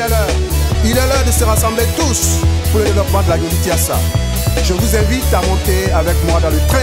est l'heure. Il est l'heure de se rassembler tous pour le développement de la Ngudi Tiassa. Je vous invite à monter avec moi dans le train